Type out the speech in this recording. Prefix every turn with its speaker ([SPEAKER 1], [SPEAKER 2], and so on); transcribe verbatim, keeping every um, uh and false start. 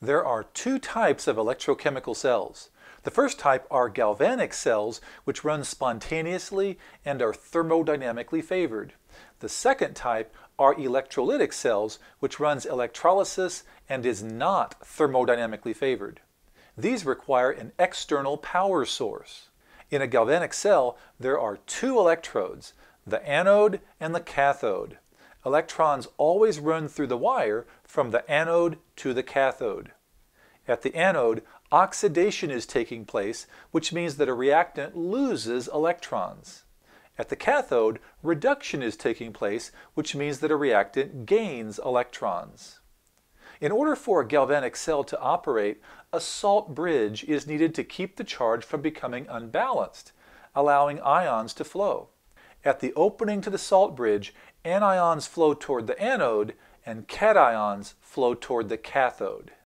[SPEAKER 1] There are two types of electrochemical cells. The first type are galvanic cells, which run spontaneously and are thermodynamically favored. The second type are electrolytic cells, which runs electrolysis and is not thermodynamically favored. These require an external power source. In a galvanic cell, there are two electrodes, the anode and the cathode. Electrons always run through the wire from the anode to the cathode. At the anode, oxidation is taking place, which means that a reactant loses electrons. At the cathode, reduction is taking place, which means that a reactant gains electrons. In order for a galvanic cell to operate, a salt bridge is needed to keep the charge from becoming unbalanced, allowing ions to flow. At the opening to the salt bridge, anions flow toward the anode and cations flow toward the cathode.